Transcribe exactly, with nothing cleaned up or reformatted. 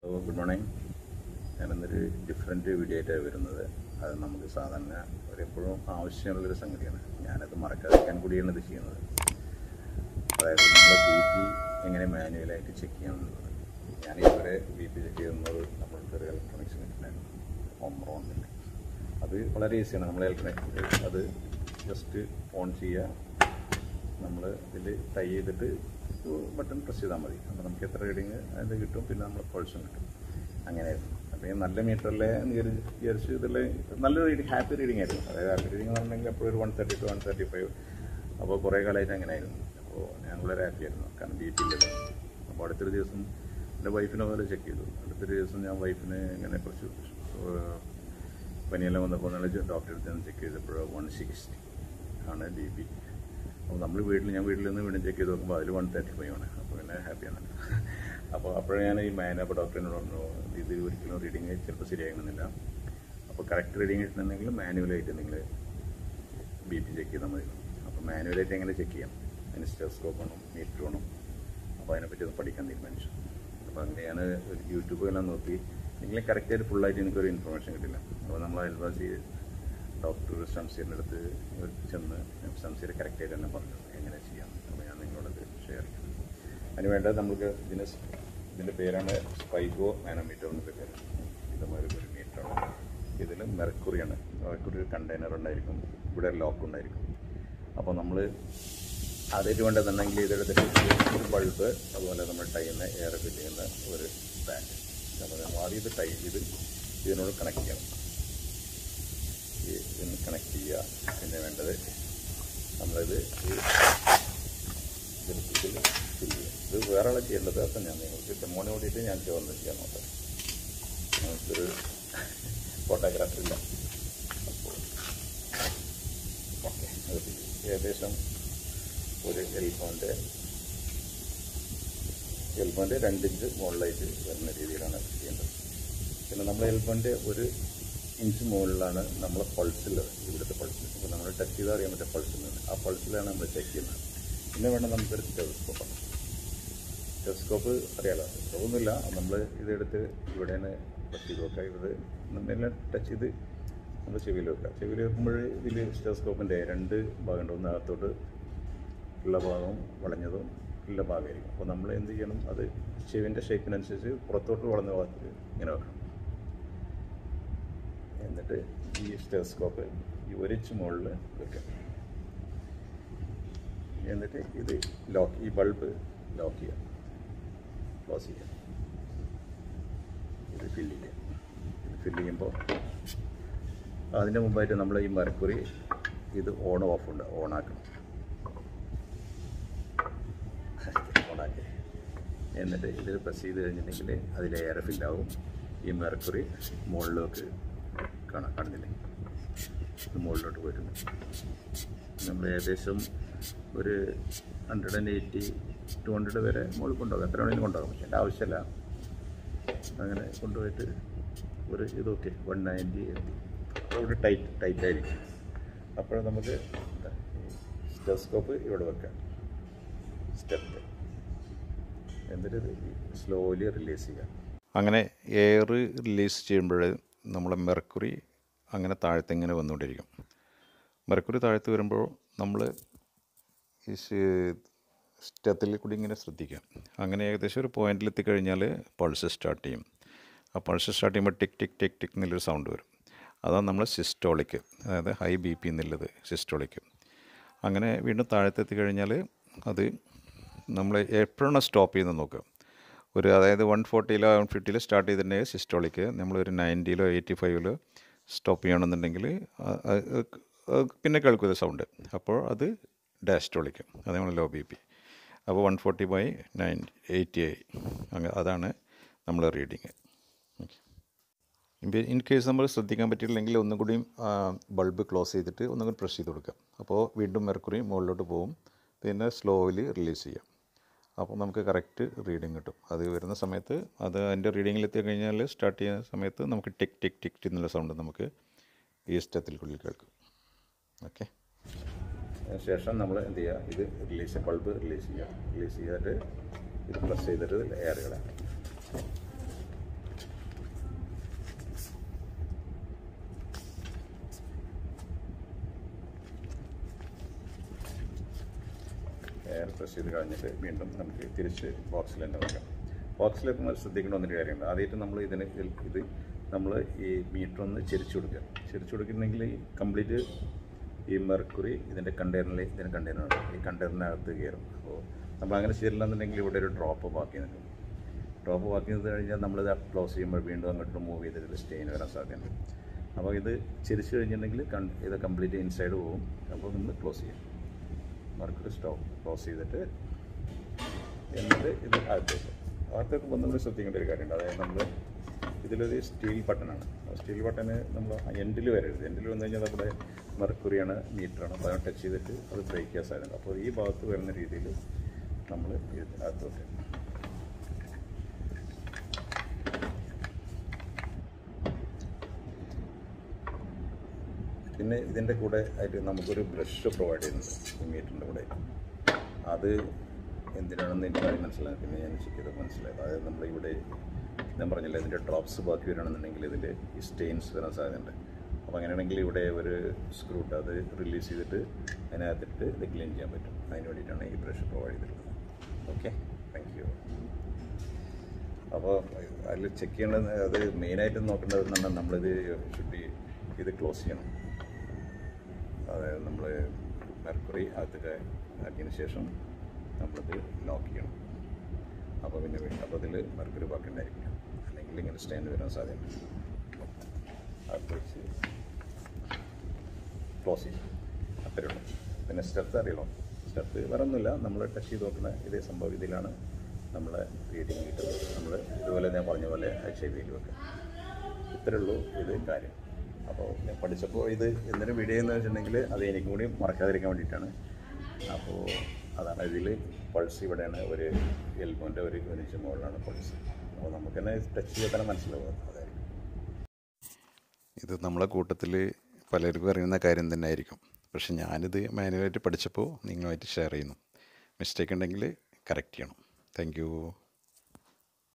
So, good morning. I am in a different video. I am going to say that I am going to say that I am going to say that I am going to say that I am manually check I am going to B P check electronics home run. That is very easy. That is just on here. We tie the button press ചെയ്താൽ മതി. അപ്പോൾ നമുക്ക് എത്ര reading അത് കിട്ടും, പിന്നെ നമ്മൾ പൾസും കിട്ടും. അങ്ങനെയായിരുന്നു. അപ്പോൾ ഈ നല്ല മീറ്ററിലെ വിചാരിച്ച് ഇതിൽ നല്ല റീഡിങ് ഹാപ്പി റീഡിങ് ആയിരുന്നു. അതായത് ഹാപ്പി റീഡിങ് എന്ന് പറഞ്ഞെങ്കിൽ അപ്പോൾ ഒരു one thirty two one thirty five അപ്പോൾ കുറേ കാലമായിട്ട് അങ്ങനെയായിരുന്നു. അപ്പോൾ ഞാൻ വളരെ ഹാപ്പി ആയിരുന്നു, കാരണം ബി പി ഇല്ലല്ലോ. അപ്പോൾ അടുത്തൊരു ദിവസം എൻ്റെ വൈഫിനെ പോലെ ചെക്ക് ചെയ്തു. അടുത്തൊരു ദിവസം ഞാൻ വൈഫിന് ഇങ്ങനെ കുറച്ച് പനിയെല്ലാം വന്നപ്പോൾ ഡോക്ടറെ അടുത്ത് ചെക്ക് ചെയ്തപ്പോൾ വൺ സിക്സ്റ്റി ആണ് ബി പി. അപ്പോൾ നമ്മൾ വീട്ടിൽ ഞാൻ വീട്ടിൽ നിന്ന് വീണ്ടും ചെക്ക് ചെയ്ത് നോക്കുമ്പോൾ അതിൽ വൺ തേർട്ടി ഫൈവ് ആണ്. അപ്പോൾ പിന്നെ ഹാപ്പിയാണ്. അപ്പോൾ അപ്പോഴേ ഞാൻ ഈ മാൻ അപ്പോൾ ഡോക്ടറിനോട് പറഞ്ഞു ഇത് ഒരിക്കലും റീഡിങ് ചിലപ്പോൾ ശരിയാകണമെന്നില്ല. അപ്പോൾ കറക്റ്റ് റീഡിങ് കിട്ടുന്നുണ്ടെങ്കിൽ മാനുവലായിട്ട് നിങ്ങൾ ബി പി ചെക്ക് ചെയ്താൽ മതി. അപ്പോൾ മാനുവലായിട്ട് എങ്ങനെ ചെക്ക് ചെയ്യാം, അതിന് സ്റ്റെത്തോസ്കോപ്പ് വേണം, മീറ്റർ വേണം. അപ്പോൾ അതിനെപ്പറ്റി ഒന്ന് പഠിക്കാൻ തീരുമാനിച്ചു. അപ്പോൾ അങ്ങനെ ഞാൻ ഒരു യൂട്യൂബെല്ലാം നോക്കി. നിങ്ങൾ കറക്റ്റായിട്ട് ഫുള്ളായിട്ട് എനിക്കൊരു ഇൻഫർമേഷൻ കിട്ടില്ല. അപ്പോൾ നമ്മൾ അയൽവാസി ഡോക്ടർ സംശയത്തിൻ്റെ അടുത്ത് ചെന്ന് സംശയം കറക്റ്റായിട്ട് തന്നെ പറഞ്ഞു എങ്ങനെ ചെയ്യാം. അപ്പോൾ ഞാൻ നിങ്ങളോടത് ഷെയർ ചെയ്യാം. അതിന് വേണ്ടത് നമുക്ക് ഇതിന് ഇതിൻ്റെ പേരാണ് സ്പൈഗോ മാനോമീറ്റർ എന്നൊക്കെ പേര്. ഇതുമാതിരി ഒരു മീറ്ററാണ്. ഇതിൽ മെർക്കുറിയാണ്. മെർക്കുറി ഒരു കണ്ടെയ്നർ ഉണ്ടായിരിക്കും, ഇവിടെ ലോക്ക് ഉണ്ടായിരിക്കും. അപ്പോൾ നമ്മൾ ആദ്യമായിട്ട് വേണ്ടതെന്നുണ്ടെങ്കിൽ ഇതെടുത്തിട്ട് ഒരു ബൾബ്, അതുപോലെ നമ്മൾ ടൈ ചെയ്യുന്ന എയർ ഫില്ല് ചെയ്യുന്ന ഒരു ബാൻഡ്. അപ്പോൾ നമ്മൾ ആദ്യം ഇത് ടൈ ചെയ്ത് ഇതിനോട് കണക്ട് ചെയ്യണം. ഇതിന് കണക്ട് ചെയ്യുക. പിന്നെ വേണ്ടത് നമ്മളിത് ഇതിൽ ഫില്ല് ചെയ്യുക. ഇത് വേറെ ആളെ ചെയ്യേണ്ടത്. അപ്പം ഞാൻ നിങ്ങൾക്ക് ഡെമോനെ കൂടിയിട്ട് ഞാൻ ചോർന്ന് ചെയ്യാൻ നോക്കാം. നമുക്കൊരു ഫോട്ടോഗ്രാഫർ ഇല്ല. അപ്പോൾ ഓക്കെ, അത് ഏകദേശം ഒരു എൽഫോൻ്റെ എൽഫോൻ്റെ രണ്ടിഞ്ച് മുകളിലായിട്ട് വരുന്ന രീതിയിലാണ് ചെയ്യേണ്ടത്. പിന്നെ നമ്മൾ എൽഫോൻ്റെ ഒരു ഇഞ്ച് മുകളിലാണ് നമ്മളെ പൾസുള്ളത്, ഇവിടുത്തെ പൾസ്. അപ്പോൾ നമ്മൾ ടച്ച് ചെയ്താൽ അറിയാൻ പറ്റും പൾസിൽ. ആ പൾസിലാണ് നമ്മൾ ചെക്ക് ചെയ്യുന്നത്. പിന്നെ വേണം നമുക്കൊരു സ്റ്റെത്തോസ്കോപ്പാണ്. സ്റ്റെത്തോസ്കോപ്പ് അറിയാലോ, ഒന്നുമില്ല, നമ്മൾ ഇതെടുത്ത് ഇവിടെയാണ് ടച്ച് ചെയ്ത് വെക്കുക. ഇത് നമ്മളെല്ലാം ടച്ച് ചെയ്ത് നമ്മൾ ചെവിയിൽ വെക്കുക. ചെവിയിൽ വെക്കുമ്പോൾ ഇതിൽ സ്റ്റെത്തോസ്കോപ്പിൻ്റെ രണ്ട് ഭാഗമുണ്ട്. ഒന്ന് അകത്തോട്ട് ഉള്ള ഭാഗവും വളഞ്ഞതും ഉള്ള ഭാഗമായിരിക്കും. അപ്പോൾ നമ്മൾ എന്ത് ചെയ്യണം, അത് ചെവിൻ്റെ ഷേപ്പിനനുസരിച്ച് പുറത്തോട്ട് വളഞ്ഞ ഭാഗത്ത് ഇങ്ങനെ വെക്കണം. എന്നിട്ട് ഈ സ്റ്റെത്തോസ്കോപ്പ് ഈ ഒരിച്ച് മുകളിൽ വെക്കുക. എന്നിട്ട് ഇത് ലോക്ക്, ഈ ബൾബ് ലോക്ക് ചെയ്യുക, ക്ലോസ് ചെയ്യുക. ഇത് ഫില്ല് ചെയ്യുക. ഇത് ഫില്ല് ചെയ്യുമ്പോൾ അതിൻ്റെ മുമ്പായിട്ട് നമ്മൾ ഈ മെർക്കുറി ഇത് ഓൺ ഓഫ് ഉണ്ട്, ഓണാക്കണം. ഓണാക്കി എന്നിട്ട് ഇതിൽ പ്രസ് ചെയ്ത് കഴിഞ്ഞിട്ടുണ്ടെങ്കിൽ അതിൽ എയർ ഫില്ലാവും. ഈ മെർക്കുറി മുകളിലേക്ക് കാണാം, കാണുന്നില്ലേ, ഇത് മുകളിലോട്ട് പോയിട്ടുണ്ട്. നമ്മൾ ഏകദേശം ഒരു hundred and eighty to hundred വരെ മുകളിൽ കൊണ്ടുപോകാം. എത്ര വേണമെങ്കിലും കൊണ്ടുപോകാം, പക്ഷേ എൻ്റെ ആവശ്യമില്ല. അങ്ങനെ കൊണ്ടുപോയിട്ട് ഒരു ഇതൊക്കെ വൺ നയൻറ്റി എത്തി ഒരു ടൈറ്റ് ടൈറ്റായിരിക്കും. അപ്പോൾ നമുക്ക് സ്റ്റെത്തോസ്കോപ്പ് ഇവിടെ വെക്കാം, സ്റ്റെപ്പ്. എന്നിട്ട് സ്ലോലി റിലീസ് ചെയ്യാം. അങ്ങനെ എയർ റിലീസ് ചെയ്യുമ്പോൾ നമ്മളെ മെർക്കുറി അങ്ങനെ താഴത്ത് ഇങ്ങനെ വന്നുകൊണ്ടിരിക്കും. മെർക്കുറി താഴത്ത് വരുമ്പോൾ നമ്മൾ ഈ സ്റ്റെത്തിൽ കൂടി ഇങ്ങനെ ശ്രദ്ധിക്കുക. അങ്ങനെ ഏകദേശം ഒരു പോയിന്റിൽ എത്തിക്കഴിഞ്ഞാൽ പൾസ് സ്റ്റാർട്ട് ചെയ്യും. ആ പൾസ് സ്റ്റാർട്ട് ചെയ്യുമ്പോൾ ടിക് ടിക് ടിക് ടിക് എന്നുള്ളൊരു സൗണ്ട് വരും. അതാണ് നമ്മൾ സിസ്റ്റോളിക്ക്, അതായത് ഹൈ ബി പി എന്നുള്ളത് സിസ്റ്റോളിക്ക്. അങ്ങനെ വീണ്ടും താഴത്തെത്തി കഴിഞ്ഞാൽ അത് നമ്മൾ എപ്പോഴാണ് സ്റ്റോപ്പ് ചെയ്യുന്നത് നോക്കുക. ഒരു അതായത് വൺ ഫോർട്ടിയിലോ വൺ ഫിഫ്റ്റിയിലോ സ്റ്റാർട്ട് ചെയ്തിട്ടുണ്ടെങ്കിൽ സിസ്റ്റോളിക്ക്, നമ്മളൊരു നയൻറ്റിയിലോ എയ്റ്റി ഫൈവിലോ സ്റ്റോപ്പ് ചെയ്യണമെന്നുണ്ടെങ്കിൽ പിന്നെ കേൾക്കും സൗണ്ട്. അപ്പോൾ അത് ഡയസ്റ്റോളിക്ക്, അത് നമ്മൾ ലോ ബി പി. അപ്പോൾ one forty by nine eighty ആയി. അങ്ങനെ അതാണ് നമ്മൾ റീഡിങ്. ഓക്കെ, ഇൻ കേസ് നമ്മൾ ശ്രദ്ധിക്കാൻ പറ്റിയില്ലെങ്കിൽ ഒന്നും കൂടി ബൾബ് ക്ലോസ് ചെയ്തിട്ട് ഒന്നും കൂടി പ്രസ് ചെയ്ത് കൊടുക്കാം. അപ്പോൾ വീണ്ടും മെർക്കുറി മുകളിലോട്ട് പോകും. പിന്നെ സ്ലോലി റിലീസ് ചെയ്യാം. അപ്പോൾ നമുക്ക് കറക്റ്റ് റീഡിങ് കിട്ടും. അത് വരുന്ന സമയത്ത് അത് അതിൻ്റെ റീഡിങ്ങിലെത്തി കഴിഞ്ഞാൽ സ്റ്റാർട്ട് ചെയ്യുന്ന സമയത്ത് നമുക്ക് ടിക് ടിക് ടിക് ടിക് എന്നുള്ള സൗണ്ട് നമുക്ക് ഈ സ്റ്റെത്തിൽക്കുള്ളിൽ കേൾക്കും. ഓക്കെ, അതിനുശേഷം നമ്മൾ എന്ത് ചെയ്യുക, ഇത് റിലീസ് ബൾബ് റിലീസ് ചെയ്യുക. റിലീസ് ചെയ്തിട്ട് ഇത് പ്രസ് ചെയ്തിട്ട് എയർ കളയാം. നേരെ പ്രസ് ചെയ്ത് കളഞ്ഞിട്ട് വീണ്ടും നമുക്ക് തിരിച്ച് ബോക്സിൽ തന്നെ വെക്കാം. ബോക്സിലേക്ക് നമ്മൾ ശ്രദ്ധിക്കേണ്ട ഒന്നൊരു കാര്യമുണ്ട്. ആദ്യമായിട്ട് നമ്മൾ ഇതിന് ഇത് നമ്മൾ ഈ മീറ്റർ ഒന്ന് ചെരിച്ചു കൊടുക്കുക. ചെരിച്ചു കൊടുക്കുന്നുണ്ടെങ്കിൽ ഈ കംപ്ലീറ്റ് ഈ മെർക്കുറി ഇതിൻ്റെ കണ്ടെയ്നറിൽ ഇതിന് കണ്ടെയ്നറാണ്, ഈ കണ്ടെയ്നറിനകത്ത് കയറും. അപ്പോൾ നമ്മൾ അങ്ങനെ ചെയ്തില്ലെന്നുണ്ടെങ്കിൽ ഇവിടെ ഒരു ഡ്രോപ്പ് ബാക്കി നിൽക്കും. ഡ്രോപ്പ് ബാക്കി നിന്ന് കഴിഞ്ഞാൽ നമ്മളിത് ക്ലോസ് ചെയ്യുമ്പോൾ വീണ്ടും അങ്ങോട്ട് മൂവ് ചെയ്തിട്ട് സ്റ്റെയിൻ വരാൻ സാധ്യതയുണ്ട്. അപ്പോൾ ഇത് ചെരിച്ച് കഴിഞ്ഞിട്ടുണ്ടെങ്കിൽ കൺ ഇത് കംപ്ലീറ്റ് ഇൻസൈഡ് പോകും. അപ്പോൾ നമ്മൾ ക്ലോസ് ചെയ്യും. മെർക്കുറി സ്റ്റവ് ക്ലോസ് ചെയ്തിട്ട് എന്നിട്ട് ഇത് അകത്തേക്ക് അകത്തേക്ക് ഒന്നുകൂടി ശ്രദ്ധിക്കേണ്ട ഒരു കാര്യമുണ്ട്. അതായത് നമ്മൾ ഇതിലൊരു സ്റ്റീൽ ബട്ടനാണ്. സ്റ്റീൽ ബട്ടന് നമ്മൾ എൻഡിൽ വരരുത്. എൻഡിൽ വന്നു കഴിഞ്ഞാൽ നമ്മുടെ മെർക്കുറിയാണ്, മീറ്ററാണ്. അപ്പോൾ അത് ടച്ച് ചെയ്തിട്ട് അത് ബ്രേക്ക് ചെയ്യാൻ സാധ്യത. അപ്പോൾ ഈ ഭാഗത്ത് വരുന്ന രീതിയിൽ നമ്മൾ ഇതിനകത്ത് വെക്കുക. പിന്നെ ഇതിൻ്റെ കൂടെ ആയിട്ട് നമുക്കൊരു ബ്രഷ് പ്രൊവൈഡ് ചെയ്യുന്നുണ്ട് ഈ മീറ്ററിൻ്റെ കൂടെ. അത് എന്തിനാണെന്ന് എനിക്ക് ആദ്യം മനസ്സിലായി, പിന്നെ ഞാൻ ചെക്ക് ചെയ്ത് മനസ്സിലായത്. അതായത് നമ്മളിവിടെ ഞാൻ പറഞ്ഞില്ല, ഇതിൻ്റെ ഡ്രോപ്സ് ബാക്കി വരികയാണെന്നുണ്ടെങ്കിൽ ഇതിൻ്റെ ഈ സ്റ്റെയിൻസ് വരാൻ സാധ്യതയുണ്ട്. അപ്പോൾ അങ്ങനെയാണെങ്കിൽ ഇവിടെ ഒരു സ്ക്രൂ ഇട്ട് അത് റിലീസ് ചെയ്തിട്ട് അതിനകത്തിട്ട് ഇത് ക്ലീൻ ചെയ്യാൻ പറ്റും. അതിന് വേണ്ടിയിട്ടാണ് ഈ ബ്രഷ് പ്രൊവൈഡ് ചെയ്തിട്ടുള്ളത്. Okay, thank you. അപ്പോൾ അതിൽ ചെക്ക് ചെയ്യേണ്ടത്, അത് മെയിനായിട്ട് നോക്കേണ്ടത് പറഞ്ഞാൽ നമ്മളിത് ഷുഡ് ഇത് ക്ലോസ് ചെയ്യണം. അതായത് നമ്മൾ മെർക്കുറി അകത്തൊക്കെ ആക്കിയതിന് ശേഷം നമ്മളിത് ലോക്ക് ചെയ്യണം. അപ്പോൾ പിന്നെ അപ്പോൾ അതിൽ മെർക്കുറി ബാക്കി ഉണ്ടായിരിക്കും, അല്ലെങ്കിൽ ഇങ്ങനെ സ്റ്റൈൻ വരാൻ സാധ്യതയുണ്ട്. അത് വെച്ച് ക്ലോസ് ചെയ്യും. അത്രയേ ഉള്ളൂ. പിന്നെ സ്റ്റെപ്പ് അറിയണം. സ്റ്റെപ്പ് വേറെ ഒന്നുമില്ല, നമ്മൾ ടച്ച് ചെയ്ത് നോക്കുന്ന ഇതേ സംഭവം ഇതിലാണ് നമ്മളെ റീഡിങ് കിട്ടുന്നത്. നമ്മൾ ഇതുപോലെ ഞാൻ പറഞ്ഞ പോലെ എച്ച് ഐ വിയിൽ വെക്കുക. ഇത്രയേ ഉള്ളൂ ഇത് കാര്യം. അപ്പോൾ ഞാൻ പഠിച്ചപ്പോൾ ഇത് എന്തിനും വീഡിയോ എന്ന് വെച്ചിട്ടുണ്ടെങ്കിൽ അത് എനിക്കും കൂടി മറക്കാതിരിക്കാൻ വേണ്ടിയിട്ടാണ്. അപ്പോൾ അതാണ് ഇതിൽ പൾസ് ഇവിടെയാണ്, ഒരു എൽബോൻ്റെ ഒരു ഇഞ്ച് മുകളിലാണ് പൾസ്. അപ്പോൾ നമുക്ക് തന്നെ ടച്ച് ചെയ്താൽ തന്നെ മനസ്സിലാവും. അതായിരിക്കും ഇത് നമ്മളെ കൂട്ടത്തിൽ പലർക്കും അറിയുന്ന കാര്യം തന്നെ ആയിരിക്കും. പക്ഷെ ഞാനിത് മാനുവലായിട്ട് പഠിച്ചപ്പോൾ നിങ്ങളുമായിട്ട് ഷെയർ ചെയ്യുന്നു. മിസ്റ്റേക്ക് ഉണ്ടെങ്കിൽ കറക്റ്റ് ചെയ്യണം. Thank U.